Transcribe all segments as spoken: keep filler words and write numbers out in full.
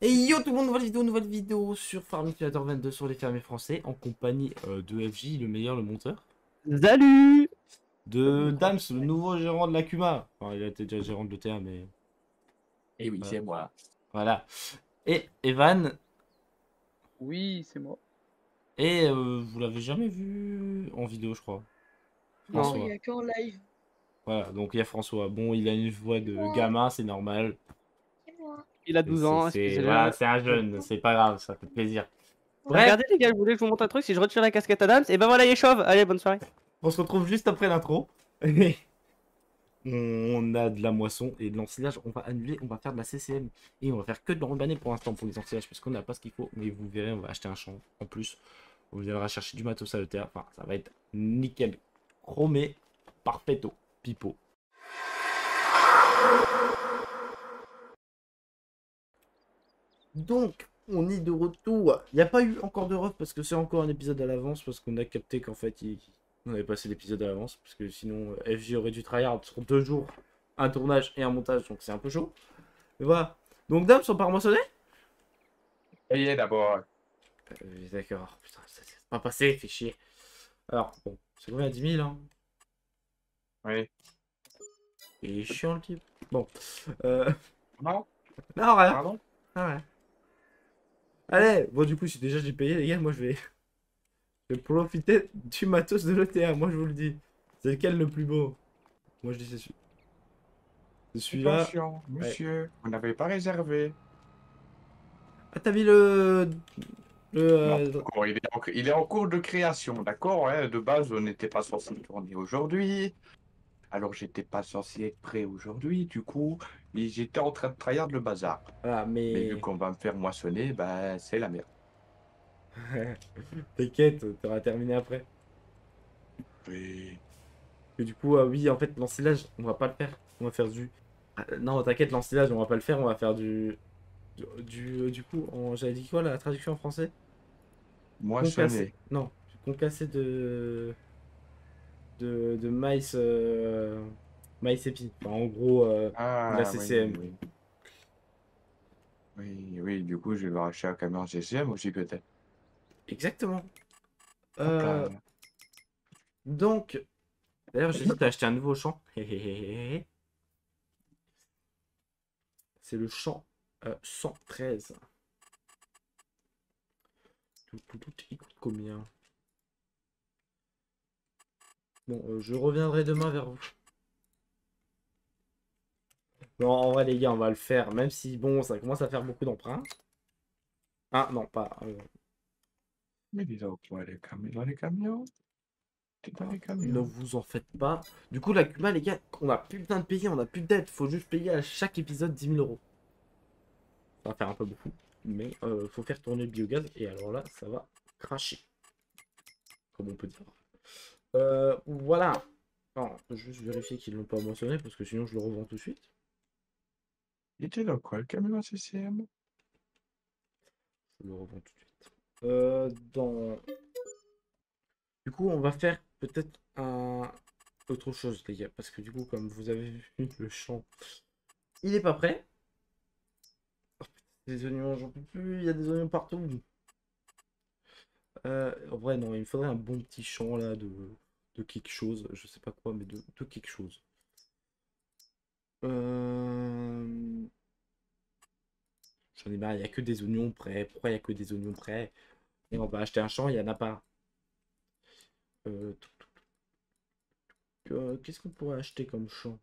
Et yo tout le monde, nouvelle vidéo, nouvelle vidéo sur Farming Simulator vingt-deux sur les fermiers français en compagnie euh, de F J, le meilleur, le monteur. Salut! De Dams, le nouveau gérant de la Cuma. Enfin, il a été déjà gérant de l'E T A, mais Et oui, voilà. c'est moi. Voilà. Et Evan, Oui, c'est moi. et euh, vous l'avez jamais vu en vidéo, je crois. Non. François. Il n'y a qu'en live. Voilà, donc il y a François. Bon, il a une voix de Moi. gamin, c'est normal. C'est moi. Il a C'est douze c'est- ans, c'est- excusez-le. voilà, c'est un jeune, c'est pas grave, ça fait plaisir. Bref, Regardez les gars, je voulais que je vous montre un truc, si je retire la casquette Adams, et ben voilà, il est chauve. Allez, bonne soirée. on se retrouve juste après l'intro. On a de la moisson et de l'ensilage, on va annuler, on va faire de la C C M et on va faire que de l'urbané pour l'instant pour les ensilages parce qu'on n'a pas ce qu'il faut, mais vous verrez, on va acheter un champ en plus, on viendra chercher du matos à l'E T A, enfin ça va être nickel, chromé, parfaito, pipo. Donc on est de retour, il n'y a pas eu encore de ref parce que c'est encore un épisode à l'avance parce qu'on a capté qu'en fait il... on avait passé l'épisode à l'avance parce que sinon F J aurait dû tryhard sur deux jours. Un tournage et un montage, donc c'est un peu chaud. Mais voilà. Donc, Dame, sont pas moissonnés. Payez d'abord. euh, D'accord. Putain, ça c'est pas passé, fait chier. Alors, bon, c'est combien, dix mille hein. Oui. Il est chiant le type. Bon. Euh... Non, Non, rien. pardon. Ah ouais. Allez, bon, du coup, si déjà j'ai payé, les gars, moi je vais. Je vais profiter du matos de l'E T A. Moi je vous le dis. C'est lequel le plus beau? Moi je dis c'est celui. C'est celui-là. Attention, monsieur, vous n'avez pas réservé. Ah, t'as mis le. Le. Non, euh, d'accord, il, est en, il est en cours de création, d'accord, hein. De base, on n'était pas censé tourner aujourd'hui. Alors, j'étais pas censé être prêt aujourd'hui. Du coup, et j'étais en train de tryhard le bazar. Voilà, Mais vu mais. qu'on va me faire moissonner, bah, c'est la merde. T'inquiète, t'auras terminé après. Oui. Et du coup, euh, oui, en fait, l'ensilage, on va pas le faire. On va faire du. Ah, non, t'inquiète, l'ensilage, on va pas le faire. On va faire du. Du. Du, euh, du coup, en... j'avais dit quoi la traduction en français? Concassé. Moissonner. Non, concassé de. De, de maïs. Euh... Maïs épi. Enfin, en gros, euh, de la Ah, oui, C C M. oui. Oui, oui, du coup, je vais devoir acheter un camion C C M aussi, peut-être. Exactement. Hop Euh, là. donc, d'ailleurs, j'hésite à acheter un nouveau champ. C'est le champ euh, cent treize. Tout, tout, tout, il coûte combien? Bon, euh, je reviendrai demain vers vous. Non, en vrai, les gars, on va le faire. Même si, bon, ça commence à faire beaucoup d'emprunts. Ah, non, pas. euh, Mais dis donc, ouais, les camions, dans les camions. T'es dans les Ne camions. vous en faites pas. Du coup, la Cuma, les gars, on a plus besoin de payer, on a plus de dette. Faut juste payer à chaque épisode dix mille euros. Ça va faire un peu beaucoup. Mais euh, faut faire tourner le biogaz. Et alors là, ça va cracher. Comme on peut dire. Euh, voilà. Alors, juste vérifier qu'ils l'ont pas mentionné parce que sinon je le revends tout de suite. Il était dans quoi, le camion C C M? Je le revends tout de suite. Euh, dans... Du coup, on va faire peut-être un... autre chose, les gars. Parce que du coup, comme vous avez vu, le champ, il est pas prêt. Oh, putain, des oignons, j'en peux plus. Il y a des oignons partout. Euh, en vrai, non, il me faudrait un bon petit champ là de, de quelque chose. Je sais pas quoi, mais de, de quelque chose. Euh... J'en ai marre, il n'y a que des oignons prêts. Pourquoi il n'y a que des oignons prêts? Et on va acheter un champ, il n'y en a pas. Euh, tout, tout, tout. Euh, Qu'est-ce qu'on pourrait acheter comme champ?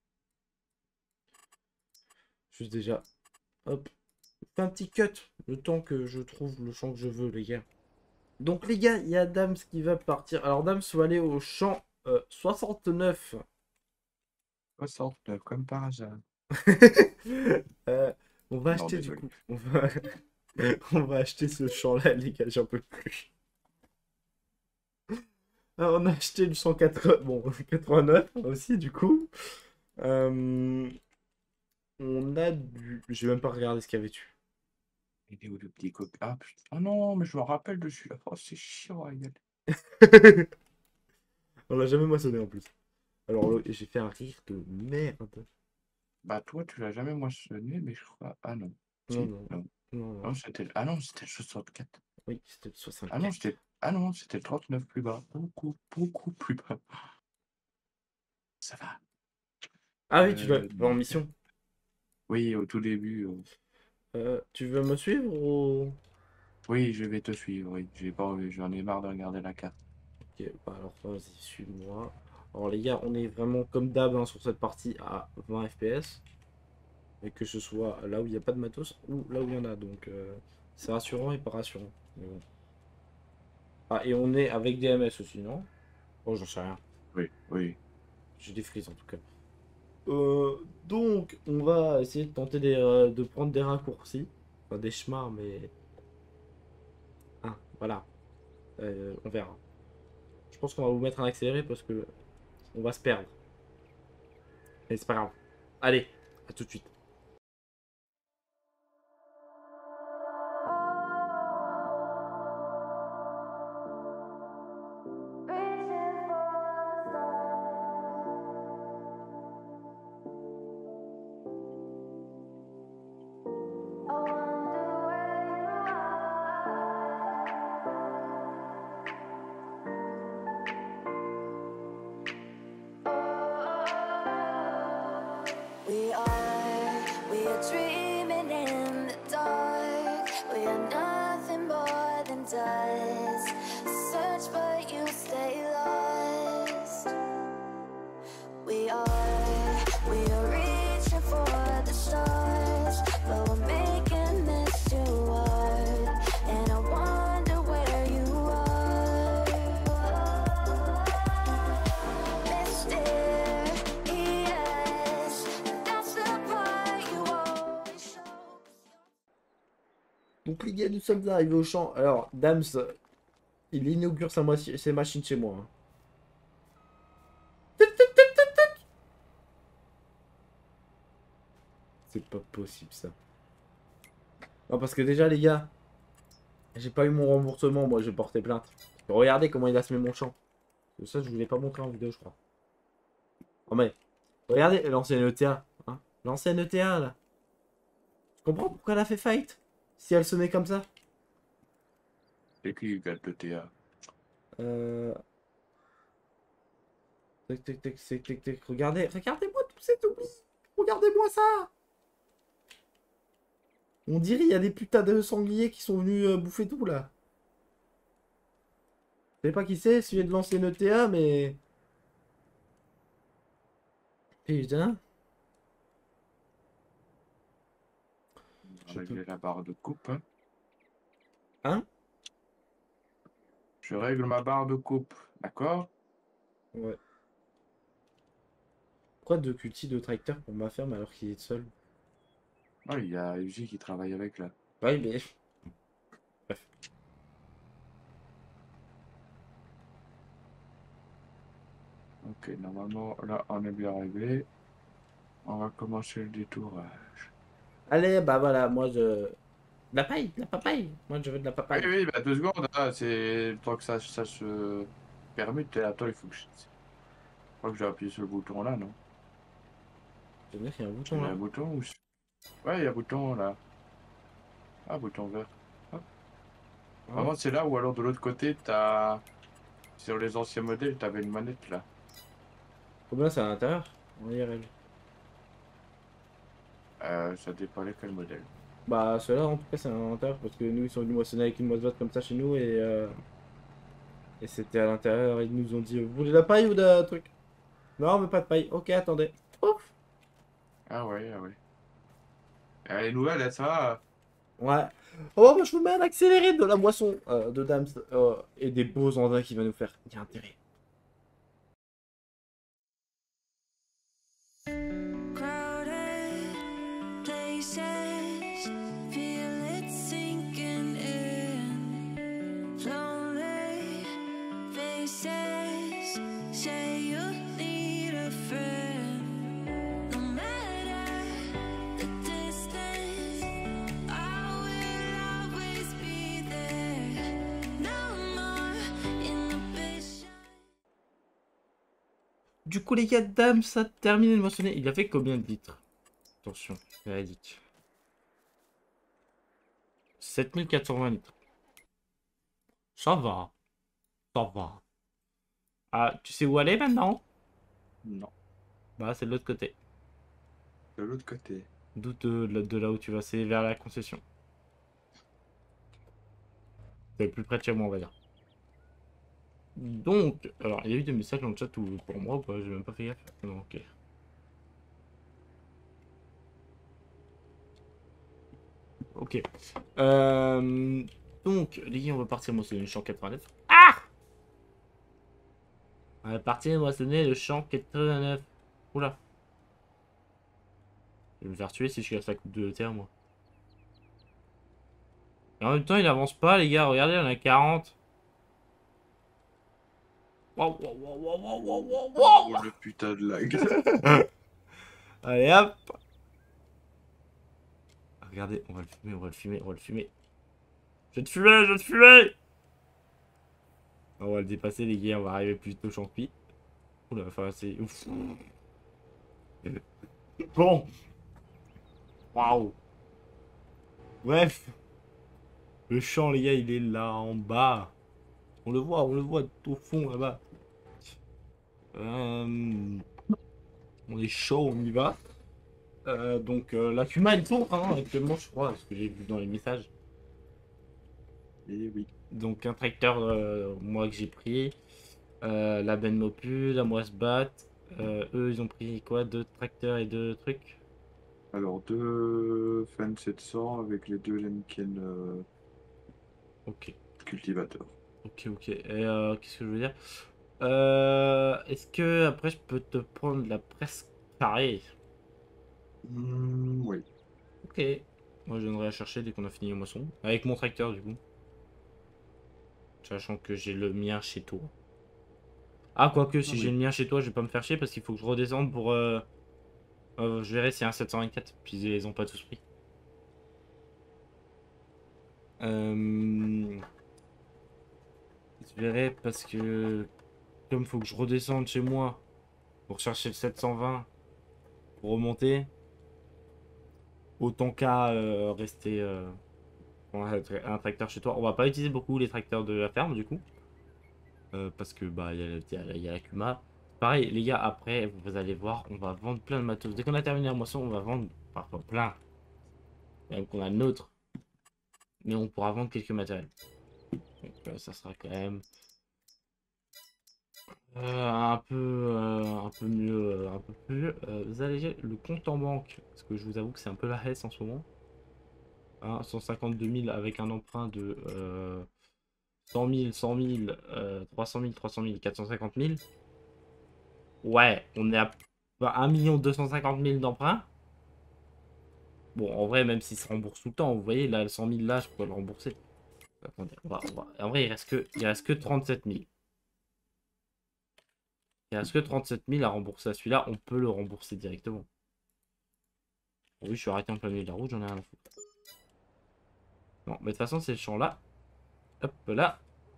Juste déjà. Hop. Fais un petit cut. Le temps que je trouve le champ que je veux, les gars. Donc, les gars, il y a Dams qui va partir. Alors, Dams va aller au champ euh, soixante-neuf. soixante-neuf, comme par hasard. Euh, on va Non, acheter du désolé. coup. On va, on va acheter ce champ-là, les gars, j'en peux plus. Alors, on a acheté le cent quatre-vingts, bon, quatre-vingt-neuf aussi, du coup. Euh, on a du. J'ai même pas regardé ce qu'il y avait dessus. Il est où le petit coq? Ah, putain. Oh non, mais je me rappelle de celui-là. Oh, c'est chiant, regarde. On l'a jamais moissonné en plus. Alors, là, j'ai fait un rire de merde. Bah, toi, tu l'as jamais moissonné, mais je crois. Ah non. Non, Si, non. non. Non, non. Non, c'était... Ah non, c'était le soixante-quatre. Oui, c'était le Ah soixante-quatre. non, c'était... Ah non, c'était le trente-neuf plus bas. Beaucoup, beaucoup plus bas. Ça va. Ah oui, tu vas Euh, en mission. Oui, au tout début. euh, Euh, tu veux me suivre ou... Oui, je vais te suivre, oui. J'ai pas envie, j'en ai marre de regarder la carte. Ok, bah alors vas-y, suis-moi. Alors les gars, on est vraiment comme d'hab hein, sur cette partie à vingt F P S. Et que ce soit là où il n'y a pas de matos ou là où il y en a. Donc euh, c'est rassurant et pas rassurant. Mais bon. Ah, et on est avec des M S aussi, non? Oh, j'en sais rien. Oui, oui. J'ai des frises en tout cas. Euh, donc, on va essayer de tenter des, euh, de prendre des raccourcis. Enfin, des chemins, mais... Ah, voilà. Euh, on verra. Je pense qu'on va vous mettre un accéléré parce que on va se perdre. Mais c'est pas grave. Allez, à tout de suite. We are, we are dreaming in the dark. We are nothing more than dust. Search but you stay lost. We are, we are reaching for the stars, but we're making this too hard. And I wonder where you are, mysterious. That's the part you always show. Donc les gars, nous sommes arrivés au champ. Alors, Dams, il inaugure sa moitié- ses machines chez moi. hein. C'est pas possible ça. Non, parce que déjà les gars, j'ai pas eu mon remboursement, moi je vais porter plainte. Regardez comment il a semé mon champ. Ça, je vous l'ai pas montré en vidéo, je crois. Oh mais, regardez l'ancienne E T A. Hein, l'ancienne E T A là. Tu comprends pourquoi elle a fait fight? Si elle se met comme ça. C'est qui gagne le T A? Euh... Tac, tac, tac, tac, tac, tac. Regardez, regardez-moi tout cet oubli. Regardez-moi ça. On dirait il y a des putains de sangliers qui sont venus euh, bouffer tout là. Je sais pas qui c'est, celui de l'ancienne E T A, mais... Putain. On Je va peux... régler la barre de coupe. Hein. Hein? Je règle ma barre de coupe, d'accord? Ouais. Pourquoi deux cultis de tracteur pour ma ferme alors qu'il est seul? Ah, il y a U J qui travaille avec là. Ouais, mais... Bref. Ok, normalement, là, on est bien réglé. On va commencer le détourage. Allez, bah voilà, moi je... De la paille, de la papaye. Moi je veux de la Oui, papaye. oui, bah deux secondes, hein, c'est le temps que ça, ça se permute. Attends, il faut que je... Je crois que j'ai appuyé sur le bouton là, non? Je veux dire qu'il y a un Il bouton y a là. un bouton ou... Ouais, il y a un bouton là. Ah, bouton vert. Hop. Ah. Vraiment, c'est là ou alors de l'autre côté, t'as... Sur les anciens modèles, t'avais une manette là. Combien c'est à l'intérieur? En I R L. Euh, ça dépend quel modèle. Bah ceux-là en tout cas c'est à l'intérieur parce que nous ils sont venus moissonner avec une moissonneuse comme ça chez nous et... Euh... Et c'était à l'intérieur, ils nous ont dit vous voulez de la paille ou de la truc? Non mais pas de paille. Ok attendez. Ouf. Ah ouais, ah ouais. Ah, les nouvelles, elles, ça va. Ouais. Oh bah je vous mets un accéléré de la moisson euh, de Dams euh, et des beaux engrais qu'il va nous faire. Il y a intérêt. Crowded places, feel it sinking in. Lonely faces, say you need a friend. No matter the distance, I will always be there. No more inhibition. Du coup les gars, Dams a terminé de moissonner. Il a fait combien de litres? Attention, véridique. sept mille quatre cent vingt litres. Ça va. Ça va. Ah, tu sais où aller maintenant? Non, Bah, c'est de l'autre côté. de l'autre côté. D'où de, de- de là où tu vas, c'est vers la concession. C'est plus près de chez moi, on va dire. Donc, alors, il y a eu des messages dans le chat où, pour moi ou pas, j'ai même pas fait gaffe. Non, ok. Ok. Euh, donc, les gars, on va partir moissonner le champ quatre-vingt-neuf. Ah! On va partir moissonner le champ quatre-vingt-neuf. Oula. Je vais me faire tuer si je casse la coupe de terre, moi. Et en même temps, il avance pas, les gars. Regardez, on a quarante. Waouh, waouh, waouh, waouh, waouh, waouh, waouh. Oh le putain de lag. Allez, hop. Regardez, on va le fumer, on va le fumer, on va le fumer. Je vais te fumer, je vais te fumer. On va le dépasser, les gars. On va arriver plus vite au champi. Oula, enfin, c'est ouf. Bon. Waouh. Bref. Le champ, les gars, il est là en bas. On le voit, on le voit tout au fond là-bas. Euh, On est chaud, on y va. Euh, donc euh, la Kuma elle tourne hein, actuellement, je crois, ce que j'ai vu dans les messages. Et oui. Donc un tracteur, euh, moi que j'ai pris. Euh, la Ben Mopu, la Moisbat. Euh, eux, ils ont pris quoi? Deux tracteurs et deux trucs. Alors, deux Fan sept cents avec les deux Lemken euh, Ok, cultivateurs. ok, ok. Et euh, qu'est-ce que je veux dire? Euh, Est-ce que après je peux te prendre la presse carrée? Hmm, oui. Ok. Moi je viendrai la chercher dès qu'on a fini les moissons. Avec mon tracteur du coup. Sachant que j'ai le mien chez toi. Ah, quoique, si Ah j'ai oui. le mien chez toi, je vais pas me faire chier parce qu'il faut que je redescende pour. Euh... euh, je verrai s'il y a un sept cent vingt-quatre. Puis ils les ont pas tous pris. Euh... Je verrai parce que. Comme faut que je redescende chez moi pour chercher le sept cent vingt pour remonter, autant qu'à euh, rester. Euh... prendre un tra- un tracteur chez toi. On va pas utiliser beaucoup les tracteurs de la ferme du coup. Euh, parce que bah il y, a le- il y a la- il y a la Kuma. Pareil les gars, après vous allez voir, on va vendre plein de matos. Dès qu'on a terminé la moisson, on va vendre parfois plein. Même qu'on a le nôtre. Mais on pourra vendre quelques matériels. Donc euh, ça sera quand même euh, un peu euh, un peu mieux, euh, un peu plus. Euh, vous allégez le compte en banque. Parce que je vous avoue que c'est un peu la hesse en ce moment. Hein, cent cinquante-deux mille avec un emprunt de euh, cent mille, cent mille, euh, trois cent mille, trois cent mille, quatre cent cinquante mille. Ouais, on est à bah, un million deux cent cinquante mille d'emprunt. Bon, en vrai, même s'il se rembourse tout le temps, vous voyez, là, le cent mille là, je peux le rembourser. Attendez, on va, on va- En vrai, il reste que, il reste que trente-sept mille. Il reste que trente-sept mille à rembourser à celui-là, on peut le rembourser directement. Bon, oui, je suis arrêté en plein milieu de la route, j'en ai rien à foutre. Non, mais de toute façon, c'est le champ là. Hop là.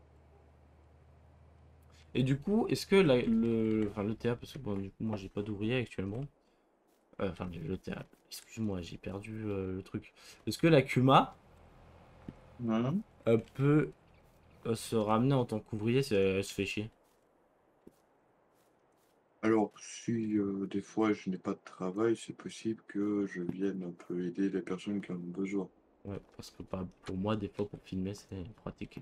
Et du coup, est-ce que la- le, enfin, le T A, parce que bon, du coup, moi, j'ai pas d'ouvrier actuellement. Euh, enfin, le T A, excuse-moi, j'ai perdu euh, le truc. Est-ce que la Kuma Mhm. euh, peut euh, se ramener en tant qu'ouvrier si elle se fait chier? Alors, si euh, des fois je n'ai pas de travail, c'est possible que je vienne un peu aider les personnes qui en ont besoin. Ouais, parce que pas pour moi, des fois, pour filmer, c'est pratique.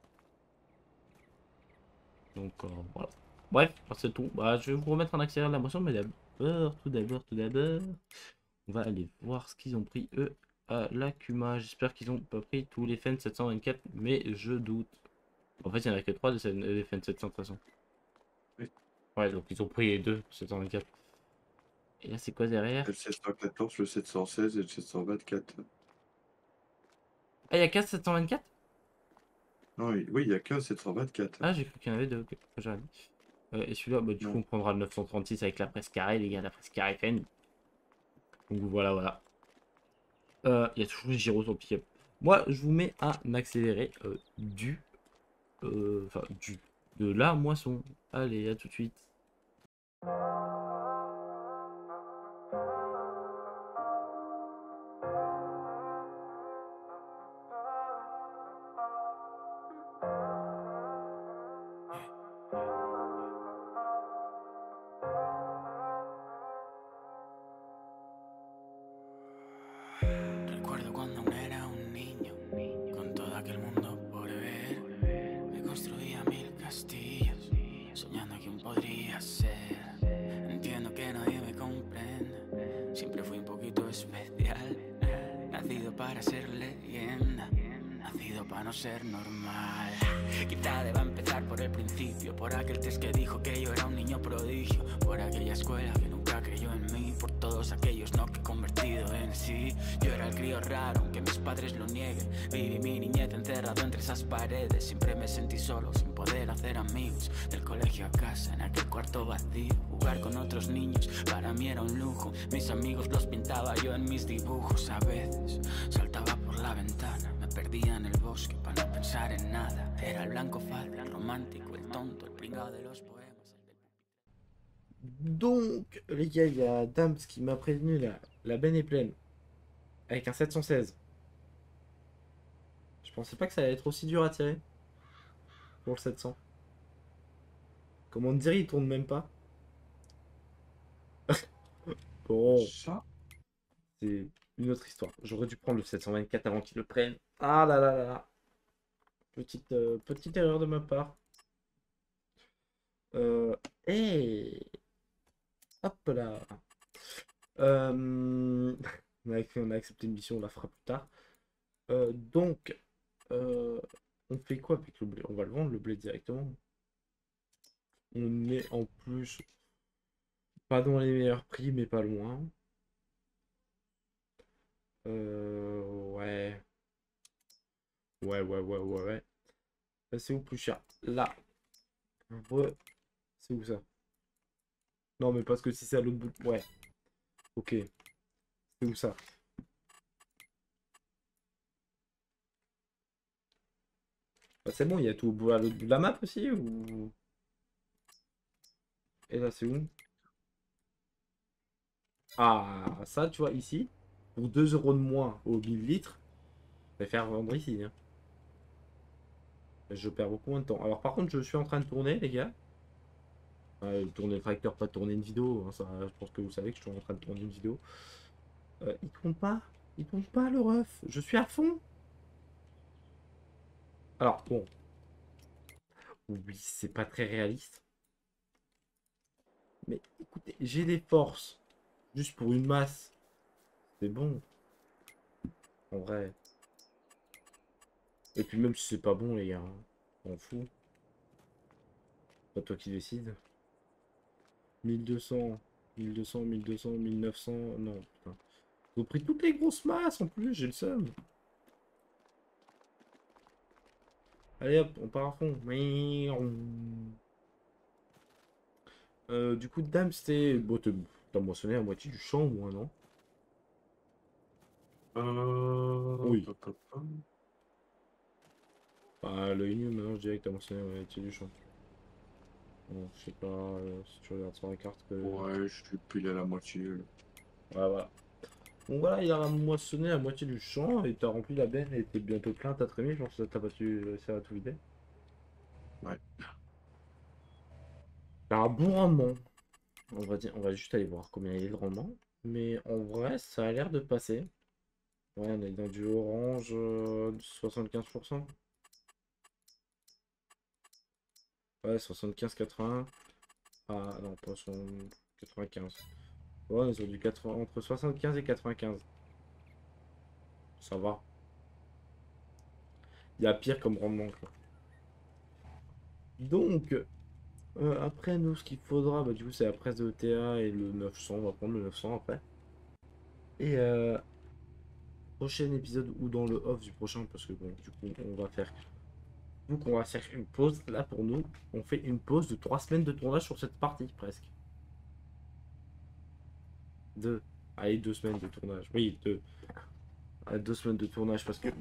Donc, euh, voilà. Bref, c'est tout. Bah, je vais vous remettre en accéléré de la motion, mais d'abord, tout d'abord, tout d'abord, on va aller voir ce qu'ils ont pris, eux, à la Kuma. J'espère qu'ils ont pas pris tous les Fen sept cent vingt-quatre, mais je doute. En fait, il n'y en a que trois de ces- des Fen sept cents, de toute façon. Oui. Ouais, donc ils ont pris les deux sept cent vingt-quatre. Et là, c'est quoi derrière? Le sept cent quatorze, le sept cent seize et le sept cent vingt-quatre. Ah, il y a qu'un sept cent vingt-quatre? Non, oui, oui, il n'y a qu'un sept cent vingt-quatre. Ah, j'ai cru qu'il y en avait deux. Ok, j'ai rien dit. Euh, et celui-là, bah, du coup, Non. on prendra le neuf cent trente-six avec la presse carrée, les gars, la presse carrée Fen. Donc voilà, voilà. Euh, Il y a toujours les gyros sur le pick-up. Moi, je vous mets un accéléré euh, du. euh, Enfin, du. De la moisson. Allez, à tout de suite. leyenda, nacido para no ser normal. Quizá deba empezar por el principio, por aquel test que dijo que yo era un niño prodigio, por aquella escuela que nunca creyó en mí, por todos aquellos no que he convertido en sí. Yo era el crío raro, aunque mis padres lo nieguen. Viví mi niñez encerrado entre esas paredes, siempre me sentí solo, sin poder hacer amigos. Del colegio a casa, en aquel cuarto vacío, jugar con otros niños para mí era un lujo. Mis amigos los pintaba yo en mis dibujos. A veces saltaba por la ventana, me perdía en el bosque para no pensar en nada. Era el blanco falda, el romántico, el tonto, el pringao de los poemas. Donc, les gars, il y a Dams qui m'a prévenu là. La benne est pleine. Avec un sept cent seize. Je pensais pas que ça allait être aussi dur à tirer. Pour le sept cents. Comment te dire, il tourne même pas. Bon, Ça, c'est une autre histoire. J'aurais dû prendre le sept cent vingt-quatre avant qu'il le prenne. Ah là là là là. Petite, euh, petite erreur de ma part. Euh, hey. Hop là. Euh, on, a, on a accepté une mission, on la fera plus tard. Euh, donc, euh, on fait quoi avec le blé? On va le vendre, le blé, directement. On est en plus pas dans les meilleurs prix, mais pas loin. Euh, ouais. Ouais, ouais, ouais, ouais, ouais. C'est où plus cher? Là. Ouais. C'est où ça? Non, mais parce que si c'est à l'autre bout. Ouais. Ok. C'est où ça? Bah, c'est bon, il y a tout au bout à l'autre bout de la map aussi ou... Et là, c'est où? Ah, ça, tu vois, ici, pour deux euros de moins au mille litres, je vais faire vendre ici. Hein. Je perds beaucoup moins de temps. Alors, par contre, je suis en train de tourner, les gars. Euh, tourner le tracteur, pas tourner une vidéo. Hein, ça, je pense que vous savez que je suis en train de tourner une vidéo. Euh, il tourne pas. Il tourne pas, le ref. Je suis à fond. Alors, bon. Oui, c'est pas très réaliste. Mais écoutez, j'ai des forces. Juste pour une masse. C'est bon. En vrai. Et puis même si c'est pas bon, les gars. Hein, on s'en fout. Pas toi qui décide. mille deux cents. mille deux cents, mille deux cents, mille neuf cents. Non, putain. Ils ont pris toutes les grosses masses en plus, j'ai le seum. Allez hop, on part à fond. Euh, du coup, Dame, c'était... Bon, t'as moissonné à moitié du champ, au moins, non? euh... Oui. Ah, l'œil nu, maintenant, je dirais que t'as moissonné à moitié du champ. Bon, je sais pas euh, si tu regardes sur la carte que... Ouais, je suis pile à la moitié. Là. Ouais, voilà. Donc voilà, il a moissonné à moitié du champ et t'as rempli la benne et t'es bientôt plein, t'as trémé, je pense que t'as pas pu réussir à tout vider. Ouais. T'as un bon rendement. On va dire, on va juste aller voir combien il est le rendement. Mais en vrai, ça a l'air de passer. Ouais, on est dans du orange euh, soixante-quinze pour cent. Ouais, soixante-quinze quatre-vingts. Ah non, pas quatre-vingt-quinze. Ouais, on est sur du quatre-vingts, entre soixante-quinze et quatre-vingt-quinze. Ça va. Il y a pire comme rendement, quoi. Donc, euh, après, nous, ce qu'il faudra, bah, du coup, c'est la presse de E T A et le neuf cents. On va prendre le neuf cents après. Et euh, prochain épisode ou dans le off du prochain, parce que bon, du coup, on va faire. Donc, on va faire une pause. Là, pour nous, on fait une pause de trois semaines de tournage sur cette partie, presque. Deux. Allez, deux semaines de tournage. Oui, deux. Allez, deux semaines de tournage, parce que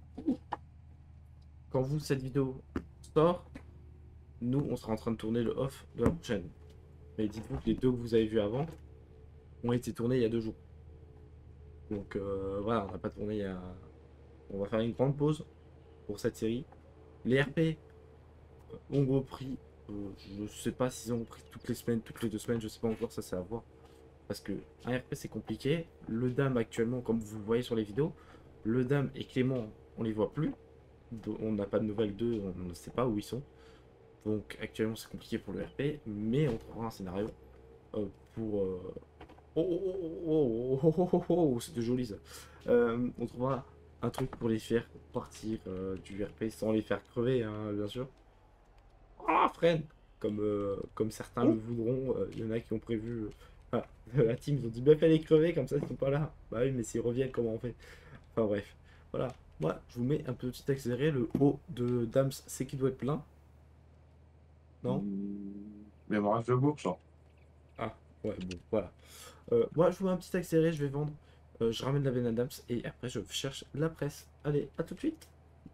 quand vous, cette vidéo sort, nous, on sera en train de tourner le off de la prochaine. Mais dites-vous que les deux que vous avez vus avant ont été tournés il y a deux jours. Donc euh, voilà, on n'a pas tourné il y a... On va faire une grande pause pour cette série. Les R P ont repris. Euh, je sais pas s'ils ont repris toutes les semaines, toutes les deux semaines, je sais pas encore, ça c'est à voir. Parce que un R P c'est compliqué. Le Dame actuellement, comme vous le voyez sur les vidéos, le Dame et Clément, on les voit plus. On n'a pas de nouvelles d'eux, on ne sait pas où ils sont. Donc actuellement c'est compliqué pour le R P, mais on trouvera un scénario euh, pour... Euh... Oh, oh, oh, oh, oh, oh, oh, oh, oh, c'était joli ça. Euh, on trouvera un truc pour les faire partir euh, du R P sans les faire crever, hein, bien sûr. Ah, freine! Comme, euh, comme certains le voudront, il y en a qui ont prévu. euh, Enfin, la team, ils ont dit, bah, fallait crever, comme ça, ils sont pas là. Bah oui, mais s'ils reviennent, comment on fait? Enfin, bref. Voilà. Moi, je vous mets un petit accéléré. Le haut de Dams, c'est qu'il doit être plein. Non? Hmm, Mais il me reste deux bourses. Hein. Ah, ouais, bon, voilà. Euh, moi, je vous mets un petit accéléré, je vais vendre. Euh, je ramène la Ben Adams et après, je cherche la presse. Allez, à tout de suite.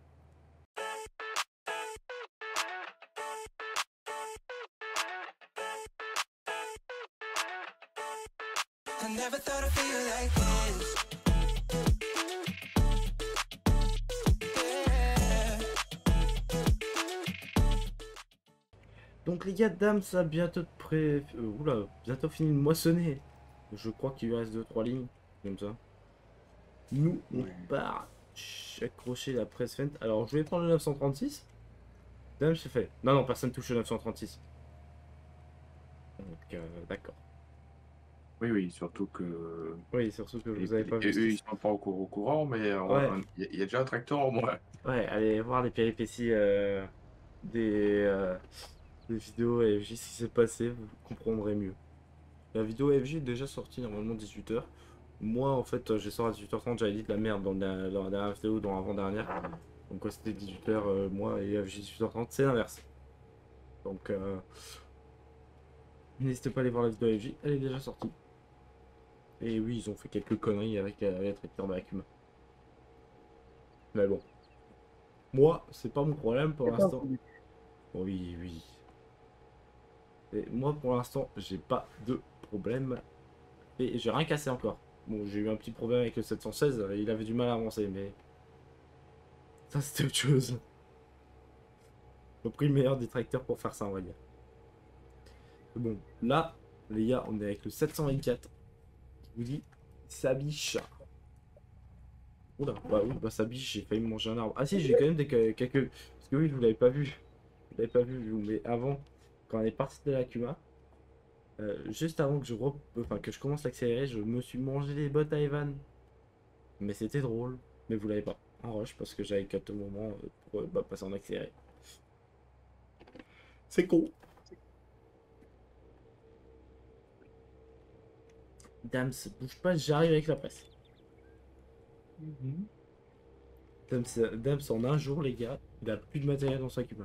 I never thought I'd feel like this. Yeah. Donc, les gars, Dams a bientôt prêt. Euh, oula, bientôt fini de moissonner. Je crois qu'il lui reste deux trois lignes. Comme ça. Nous, on Oui. part Chut, accrocher la presse feinte. Alors, je vais prendre le neuf cent trente-six. Dams, c'est fait. Non, non, personne touche le neuf cent trente-six. Donc, euh, d'accord. Oui, oui, surtout que. Oui, surtout que Et, vous avez pas et vu. ce eux, qui ils sont pas au, cour- au courant, mais on- Ouais. on- il y, a- il y a déjà un tracteur au moins. Ouais, allez voir les péripéties euh, des, euh, des vidéos F J, ce qui s'est passé, vous comprendrez mieux. La vidéo F J est déjà sortie normalement dix-huit heures. Moi, en fait, j'ai sorti à dix-huit heures trente, j'avais dit de la merde dans la, dans la dernière vidéo, dans l'avant-dernière. Donc, ouais, c'était dix-huit heures, euh, moi, et F J dix-huit heures trente, c'est l'inverse. Donc, euh, n'hésitez pas à aller voir la vidéo F J, elle est déjà sortie. Et oui, ils ont fait quelques conneries avec euh, les tracteurs de Akuma. Mais bon. Moi, c'est pas mon problème pour l'instant. Oui, oui. Et moi, pour l'instant, j'ai pas de problème. Et j'ai rien cassé encore. Bon, j'ai eu un petit problème avec le sept cent seize. Il avait du mal à avancer, mais... Ça, c'était autre chose. J'ai pris le meilleur des tracteurs pour faire ça, on va dire. Bon, là, les gars, on est avec le sept cent vingt-quatre. Je vous dis, ça biche. Oula, bah oui, bah ça biche, j'ai failli me manger un arbre. Ah si, j'ai quand même des quelques... Parce que oui, vous l'avez pas vu. Vous l'avez pas vu, mais avant, quand on est parti de la Kuma, euh, juste avant que je, re... enfin, que je commence l'accélérer, je me suis mangé les bottes à Evan. Mais c'était drôle. Mais vous l'avez pas en rush parce que j'avais cut au moment euh, pour euh, bah, passer en accéléré. C'est con. Dams, bouge pas, j'arrive avec la presse. Dams, euh, Dams, en un jour, les gars, il a plus de matériel dans sa Kuma.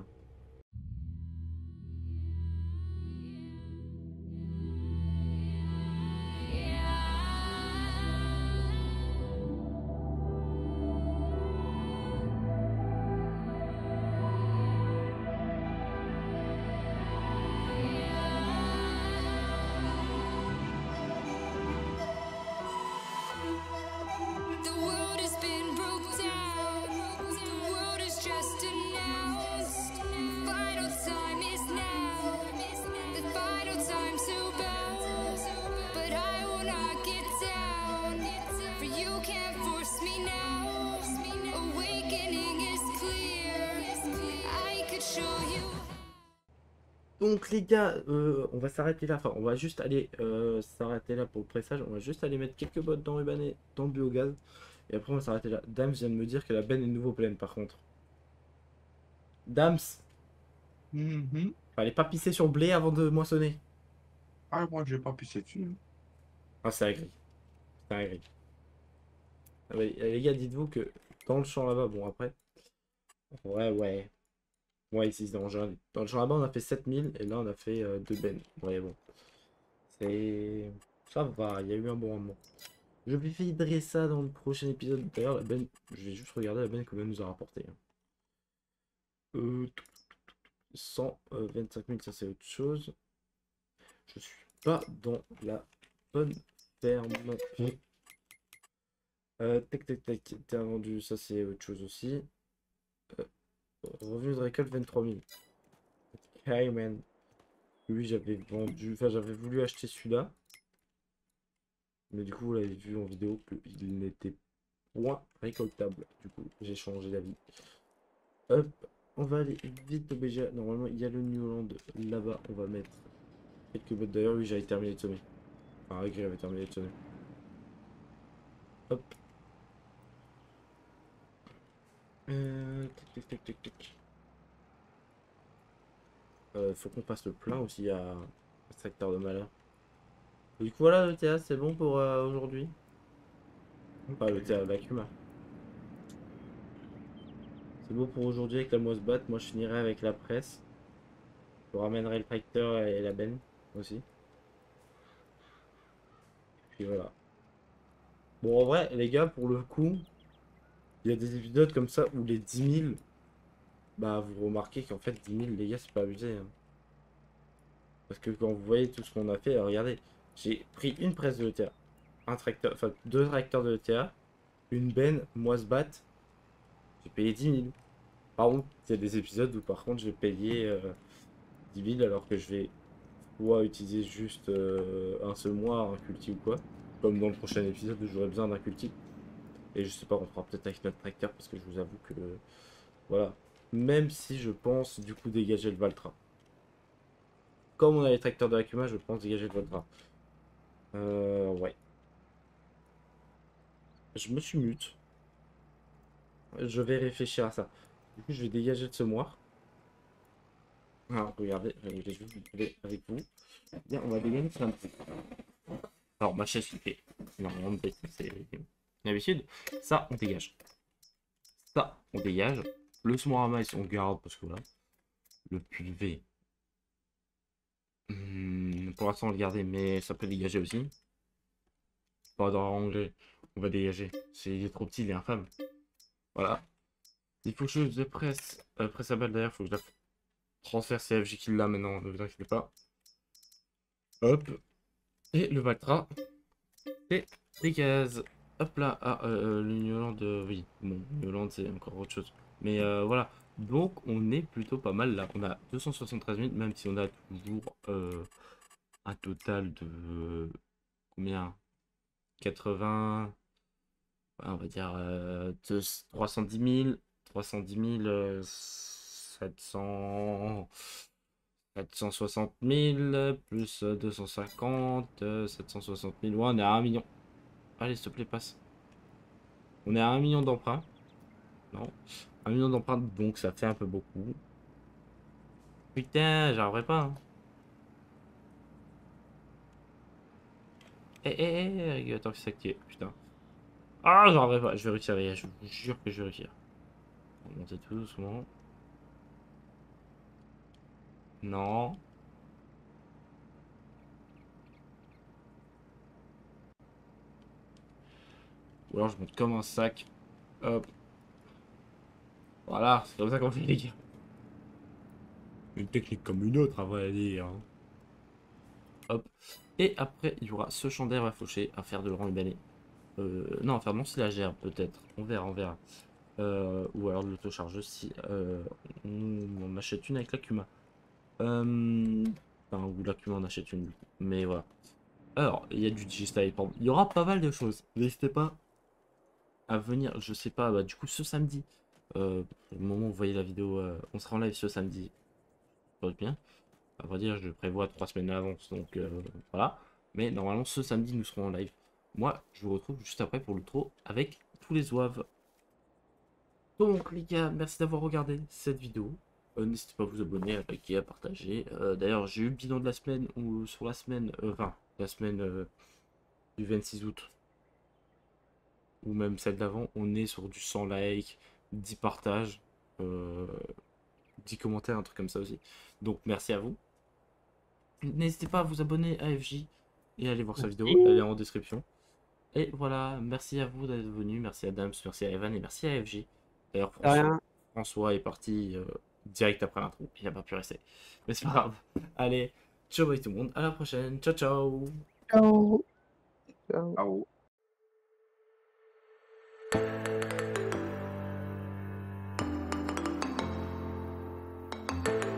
The world has been broke down. The world is just announced. The final time is now. The final time to bow. But I will not get down. For you can't force me now. Awakening is clear. I could show you. Donc les gars, euh, on va s'arrêter là, enfin on va juste aller euh, s'arrêter là pour le pressage, on va juste aller mettre quelques bottes dans Ruban et dans le biogaz, et après on va s'arrêter là. Dams vient de me dire que la benne est de nouveau pleine par contre. Dams, Mhm. fallait pas pisser sur le blé avant de moissonner. Ah, moi, j'ai pas pissé dessus. Ah c'est agréable, c'est agréable. Ah, mais, les gars, dites-vous que dans le champ là-bas, bon après, ouais ouais, ouais ici dans le champ, dans le champ là-bas on a fait sept mille et là on a fait euh, deux bennes. Ouais bon, c'est... ça va, il y a eu un bon rendement. Je vais filtrer ça dans le prochain épisode. D'ailleurs, la benne, je vais juste regarder la benne que elle nous a rapporté. hein. Euh, cent vingt-cinq mille, ça c'est autre chose. Je suis pas dans la bonne ferme. Euh, tac tac tac, t'as vendu, ça c'est autre chose aussi. Euh, revenu de récolte vingt-trois mille. Hey man. Oui, j'avais vendu, enfin j'avais voulu acheter celui-là. Mais du coup, vous l'avez vu en vidéo qu'il n'était point récoltable. Du coup, j'ai changé d'avis. Hop, on va aller vite au B G A. Normalement, il y a le New Holland là-bas. On va mettre quelques bottes. D'ailleurs, oui, j'avais terminé de semer. Enfin, avec j'avais terminé de semer. Hop. Euh, tic, tic, tic, tic, tic. Euh, faut qu'on fasse le plein aussi à secteur de malheur. Du coup, voilà, le théâtre, c'est bon pour euh, aujourd'hui. Enfin, le théâtre vacuum. C'est bon pour aujourd'hui avec la Mosbat. Moi, je finirai avec la presse. Je ramènerai le tracteur et la benne aussi. Puis voilà. Bon, en vrai, les gars, pour le coup, il y a des épisodes comme ça où les dix mille, bah, vous remarquez qu'en fait, dix mille, les gars, c'est pas abusé. Hein. Parce que quand vous voyez tout ce qu'on a fait, regardez, j'ai pris une presse de E T A, un tracteur, enfin, deux tracteurs de E T A, une benne, Mosbat. J'ai payé dix mille. Par contre, il y a des épisodes où par contre, je vais payer euh, dix mille alors que je vais soit utiliser juste euh, un seul mois, un culti ou quoi. Comme dans le prochain épisode où j'aurai besoin d'un culti. Et je sais pas, on fera peut-être avec notre tracteur parce que je vous avoue que... Voilà. Même si je pense du coup dégager le Valtra. Comme on a les tracteurs de Akuma, je pense dégager le Valtra. Euh... Ouais. Je me suis mute. Je vais réfléchir à ça. Du coup, je vais dégager le semoir. Alors, regardez, je vais juste vous prouver avec vous. Bien, on va dégager ça. Alors, ma chaise, il fait énormément de bêtises, c'est d'habitude. Ça, on dégage. Ça, on dégage. Le semoir à maïs, on garde parce que voilà. Le pulvé. Hmm, pour l'instant, on va le garder, mais ça peut dégager aussi. Pas dans l'anglais, on va dégager. C'est il est trop petit, il est infâme. Voilà. Il faut que je le presse. Euh, presse à balle d'ailleurs, il faut que je la transfère C F J qui l'a maintenant, ne vous inquiétez pas. Hop. Et le Valtra. Et des gaz. Hop là. Ah, euh, l'Union Hollande, euh, oui. Bon, l'Union Hollande, c'est encore autre chose. Mais euh, voilà. Donc, on est plutôt pas mal là. On a deux cent soixante-treize mille, même si on a toujours euh, un total de. Combien? quatre-vingts. Ouais, on va dire euh, trois cent dix mille. trois cent dix mille. Euh, sept cents. sept cent soixante mille. Plus euh, deux cent cinquante. Euh, sept cent soixante mille. Ouais, on est à un million. Allez, s'il te plaît, passe. On est à un million d'emprunts. Non. un million d'emprunts, donc ça fait un peu beaucoup. Putain, j'arriverai pas. Hein. Eh, eh, eh, régulateur qui s'active. Putain. Ah, j'arriverai pas. Je vais réussir, les gars. Je vous jure que je vais réussir. On va monter tout doucement. Non. Ou alors je monte comme un sac. Hop. Voilà, c'est comme ça qu'on fait les gars. Une technique comme une autre, à vrai dire. Hein. Hop. Et après, il y aura ce champ d'air à faucher, à faire de l'orange balai. Euh, non, à faire non silagère, peut-être. On verra, on verra. Euh, ou alors de l'autochargeuse si euh, on, on achète une avec l'Akuma. Euh, enfin, ou l'Akuma on achète une. Mais voilà. Alors, il y a du Digistyle. Il y aura pas mal de choses. N'hésitez pas à venir. Je sais pas, bah, du coup, ce samedi. Euh, au moment où vous voyez la vidéo, euh, on sera en live ce samedi. Ça va être bien. À vrai dire, je prévois trois semaines à l'avance, donc euh, voilà. Mais normalement, ce samedi, nous serons en live. Moi, je vous retrouve juste après pour l'outro avec tous les zouaves. Donc, les gars, merci d'avoir regardé cette vidéo. Euh, N'hésitez pas à vous abonner, à liker, à partager. Euh, D'ailleurs, j'ai eu le bilan de la semaine, ou sur la semaine, euh, enfin, la semaine euh, du vingt-six août. Ou même celle d'avant, on est sur du cent likes, dix partages, euh, dix commentaires, un truc comme ça aussi. Donc, merci à vous. N'hésitez pas à vous abonner à F J et à aller voir sa vidéo, elle est en description. Et voilà, merci à vous d'être venu, merci à Dams, merci à Evan et merci à F J. D'ailleurs, François, François est parti euh, direct après l'intro, il n'a pas pu rester. Mais c'est pas grave. Allez, ciao bye tout le monde, à la prochaine, ciao ciao. Ciao. Ah, oh. Thank